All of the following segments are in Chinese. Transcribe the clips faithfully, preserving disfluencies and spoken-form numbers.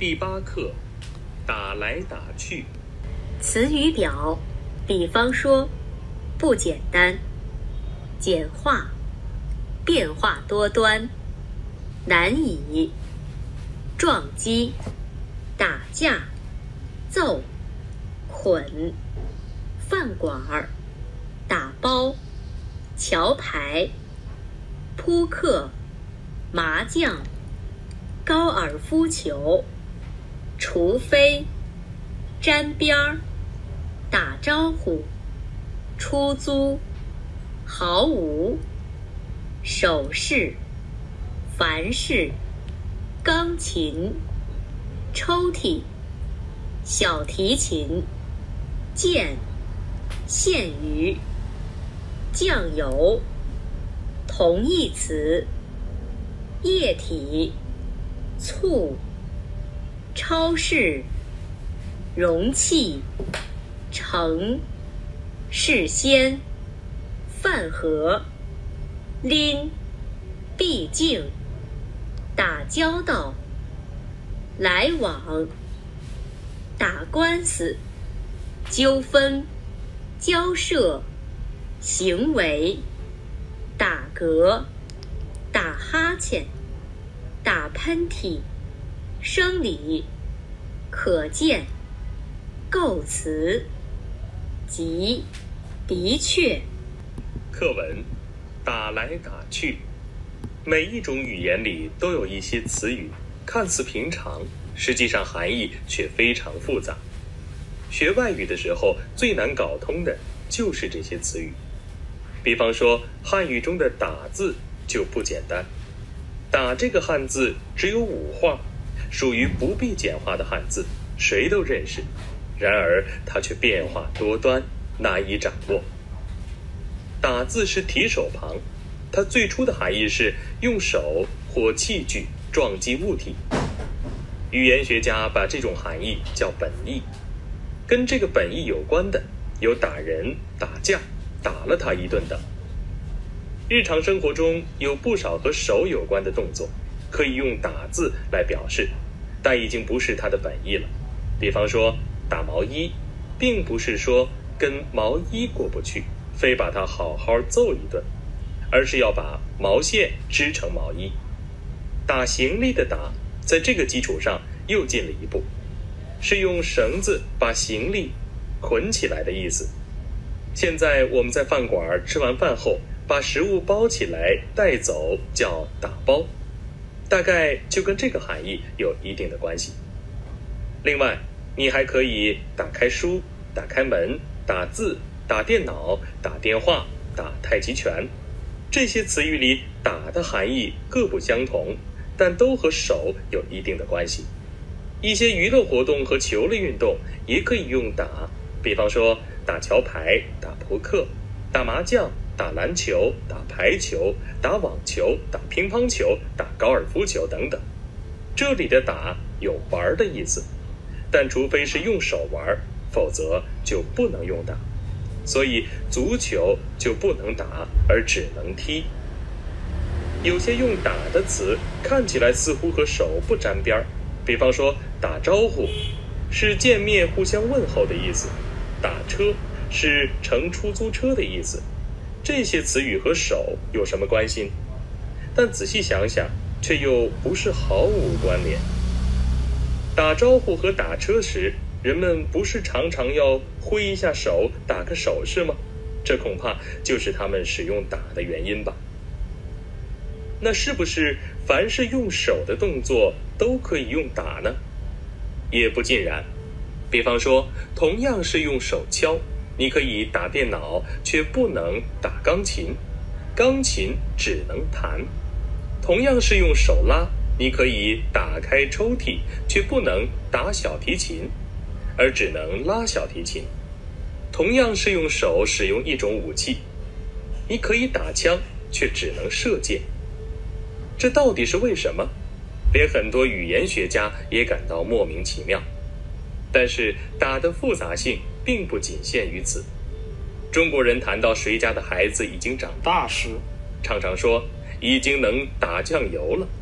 第八课，打来打去。 词语表，比方说，不简单，简化，变化多端，难以，撞击，打架，揍，捆，饭馆儿，打包，桥牌，扑克，麻将，高尔夫球，除非，沾边儿，打招呼，出租，毫无，手势，凡是，钢琴，抽屉，小提琴，剑，线鱼，酱油，同义词，液体，醋，超市，容器，盛，事先，饭盒，拎，毕竟，打交道，来往，打官司，纠纷，交涉，行为，打嗝，打哈欠，打喷嚏，生理，可见，构词，即，的确。 课文，打来打去。每一种语言里都有一些词语，看似平常，实际上含义却非常复杂。学外语的时候，最难搞通的就是这些词语。比方说，汉语中的打字就不简单。打这个汉字只有五画，属于不必简化的汉字，谁都认识。然而它却变化多端，难以掌握。打字是提手旁，它最初的含义是用手或器具撞击物体。语言学家把这种含义叫本意。跟这个本意有关的有打人、打架、打了他一顿等。日常生活中有不少和手有关的动作，可以用打字来表示，但已经不是它的本意了。比方说打毛衣，并不是说跟毛衣过不去，非把它好好揍一顿，而是要把毛线织成毛衣。打行李的打，在这个基础上又进了一步，是用绳子把行李捆起来的意思。现在我们在饭馆吃完饭后，把食物包起来带走叫打包，大概就跟这个含义有一定的关系。另外，你还可以打开书、打开门、打字、打电脑、打电话、打太极拳。这些词语里打的含义各不相同，但都和手有一定的关系。一些娱乐活动和球类运动也可以用打，比方说打桥牌、打扑克、打麻将、打篮球、打排球、打网球、打乒乓球、打高尔夫球等等。这里的打有玩的意思，但除非是用手玩，否则就不能用打。所以足球就不能打，而只能踢。有些用打的词看起来似乎和手不沾边儿，比方说打招呼是见面互相问候的意思，打车是乘出租车的意思。这些词语和手有什么关系？但仔细想想，却又不是毫无关联。打招呼和打车时，人们不是常常要挥一下手，打个手势吗？这恐怕就是他们使用打的原因吧。那是不是凡是用手的动作都可以用打呢？也不尽然。比方说，同样是用手敲，你可以打电脑，却不能打钢琴，钢琴只能弹。同样是用手拉，你可以打开抽屉，却不能打小提琴，而只能拉小提琴。同样是用手使用一种武器，你可以打枪，却只能射箭。这到底是为什么？连很多语言学家也感到莫名其妙。但是打的复杂性并不仅限于此。中国人谈到谁家的孩子已经长大时，常常说已经能打酱油了。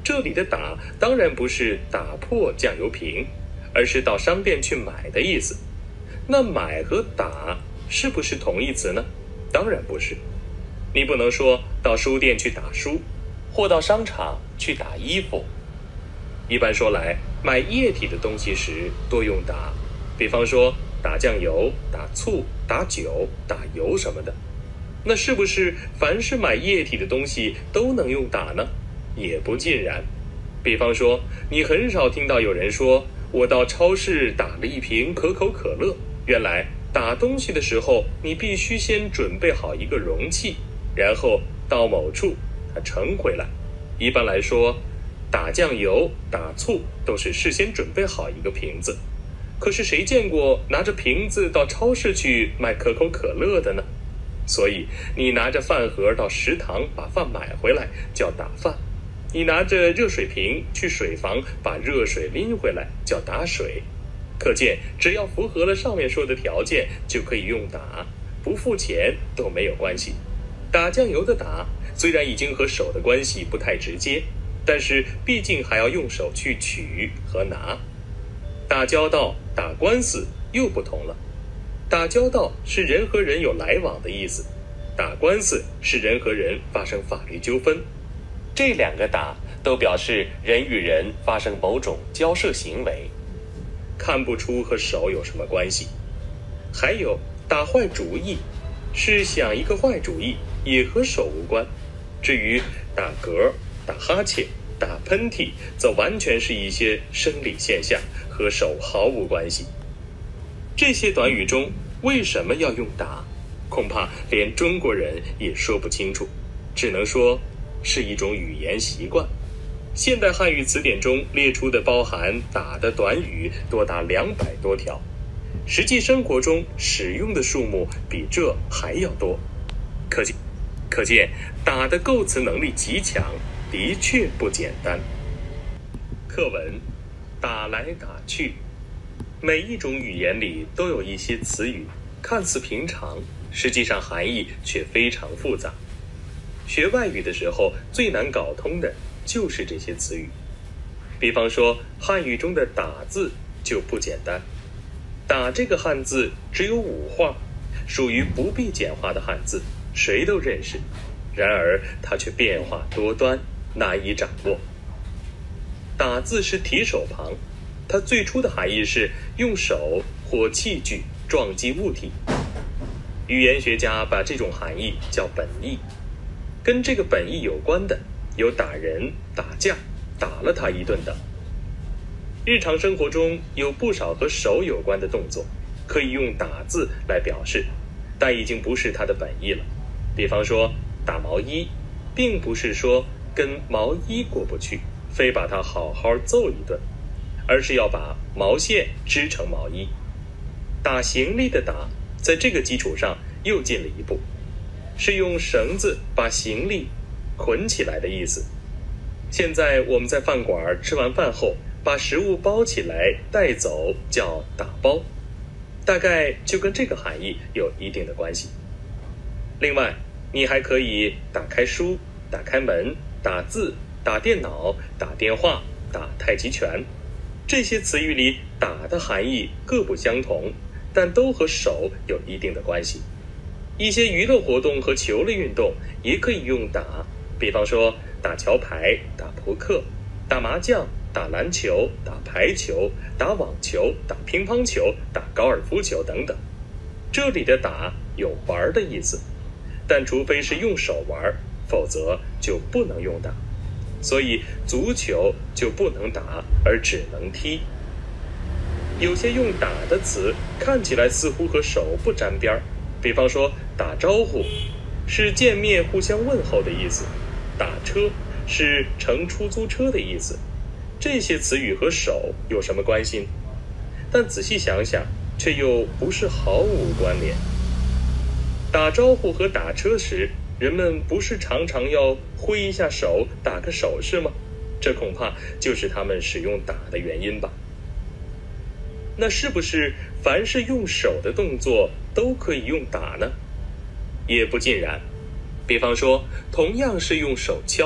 这里的打当然不是打破酱油瓶，而是到商店去买的意思。那买和打是不是同义词呢？当然不是。你不能说到书店去打书，或到商场去打衣服。一般说来，买液体的东西时多用打，比方说打酱油、打醋、打酒、打油什么的。那是不是凡是买液体的东西都能用打呢？也不尽然。比方说，你很少听到有人说我到超市打了一瓶可口可乐。原来打东西的时候，你必须先准备好一个容器，然后到某处它盛回来。一般来说，打酱油、打醋都是事先准备好一个瓶子。可是谁见过拿着瓶子到超市去买可口可乐的呢？所以你拿着饭盒到食堂把饭买回来叫打饭，你拿着热水瓶去水房把热水拎回来叫打水。可见只要符合了上面说的条件就可以用打，不付钱都没有关系。打酱油的打虽然已经和手的关系不太直接，但是毕竟还要用手去取和拿。打交道、打官司又不同了。打交道是人和人有来往的意思，打官司是人和人发生法律纠纷。这两个打都表示人与人发生某种交涉行为，看不出和手有什么关系。还有打坏主意，是想一个坏主意，也和手无关。至于打嗝、打哈欠、打喷嚏，则完全是一些生理现象，和手毫无关系。这些短语中为什么要用打，恐怕连中国人也说不清楚，只能说是一种语言习惯。现代汉语词典中列出的包含打的短语多达两百多条，实际生活中使用的数目比这还要多。可见可见打的构词能力极强，的确不简单。课文打来打去，每一种语言里都有一些词语看似平常，实际上含义却非常复杂。学外语的时候最难搞通的就是这些词语。比方说汉语中的打字就不简单。打这个汉字只有五画，属于不必简化的汉字，谁都认识，然而它却变化多端，难以掌握。打字是提手旁，它最初的含义是用手或器具撞击物体。语言学家把这种含义叫本意。跟这个本意有关的有打人、打架、打了他一顿等。日常生活中有不少和手有关的动作，可以用打字来表示，但已经不是它的本意了。比方说打毛衣，并不是说跟毛衣过不去，非把它好好揍一顿，而是要把毛线织成毛衣。打行李的打，在这个基础上又进了一步，是用绳子把行李捆起来的意思。现在我们在饭馆吃完饭后，把食物包起来带走叫打包，大概就跟这个含义有一定的关系。另外，你还可以打开书、打开门、打字、打电脑、打电话、打太极拳。这些词语里打的含义各不相同，但都和手有一定的关系。一些娱乐活动和球类运动也可以用打，比方说打桥牌、打扑克、打麻将、打篮球、打排球、打网球、打乒乓球、打高尔夫球等等。这里的打有玩的意思，但除非是用手玩，否则就不能用打。所以足球就不能打，而只能踢。有些用打的词看起来似乎和手不沾边儿，比方说打招呼是见面互相问候的意思，打车是乘出租车的意思。这些词语和手有什么关系呢？但仔细想想，却又不是毫无关联。打招呼和打车时，人们不是常常要挥一下手，打个手势吗？这恐怕就是他们使用打的原因吧。那是不是凡是用手的动作都可以用打呢？也不尽然。比方说，同样是用手敲，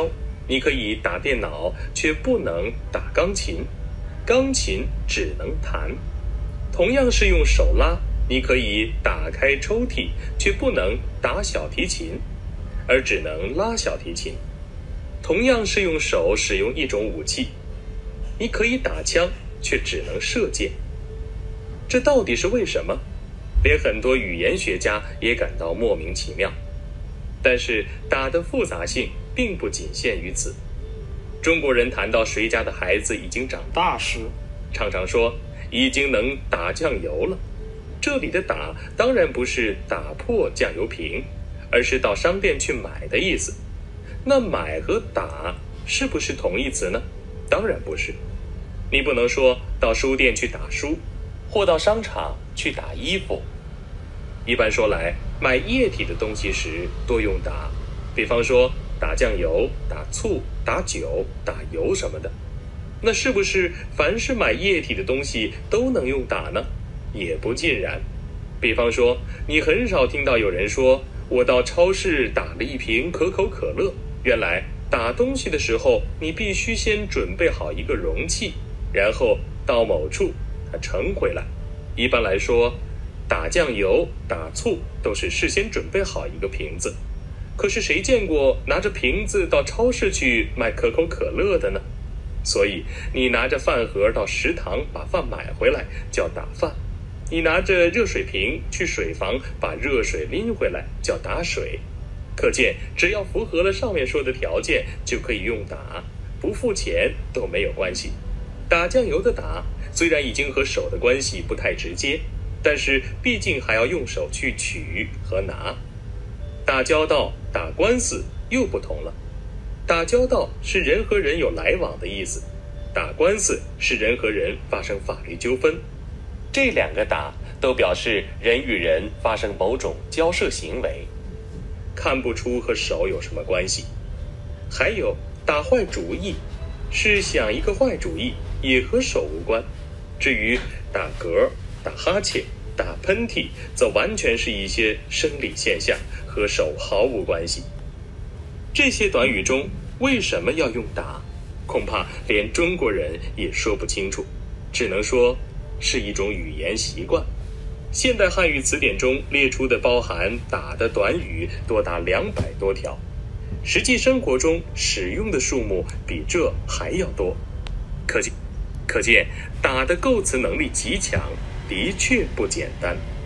你可以打电脑，却不能打钢琴，钢琴只能弹。同样是用手拉，你可以打开抽屉，却不能打小提琴，而只能拉小提琴。同样是用手使用一种武器，你可以打枪，却只能射箭。这到底是为什么？连很多语言学家也感到莫名其妙。但是打的复杂性并不仅限于此。中国人谈到谁家的孩子已经长大时，常常说已经能打酱油了。这里的打当然不是打破酱油瓶，而是到商店去买的意思。那买和打是不是同义词呢？当然不是。你不能说到书店去打书，或到商场去打衣服。一般说来，买液体的东西时多用打，比方说打酱油、打醋、打酒、打油什么的。那是不是凡是买液体的东西都能用打呢？也不尽然。比方说，你很少听到有人说我到超市打了一瓶可口可乐。原来打东西的时候，你必须先准备好一个容器，然后到某处它盛回来。一般来说，打酱油、打醋都是事先准备好一个瓶子。可是谁见过拿着瓶子到超市去买可口可乐的呢？所以你拿着饭盒到食堂把饭买回来叫打饭，你拿着热水瓶去水房把热水拎回来叫打水。可见只要符合了上面说的条件就可以用打，不付钱都没有关系。打酱油的打虽然已经和手的关系不太直接，但是毕竟还要用手去取和拿。打交道、打官司又不同了。打交道是人和人有来往的意思，打官司是人和人发生法律纠纷。这两个打都表示人与人发生某种交涉行为，看不出和手有什么关系。还有打坏主意，是想一个坏主意，也和手无关。至于打嗝、打哈欠、打喷嚏，则完全是一些生理现象，和手毫无关系。这些短语中为什么要用打，恐怕连中国人也说不清楚，只能说是一种语言习惯。现代汉语词典中列出的包含打的短语多达两百多条，实际生活中使用的数目比这还要多。可见可见打的构词能力极强，的确不简单。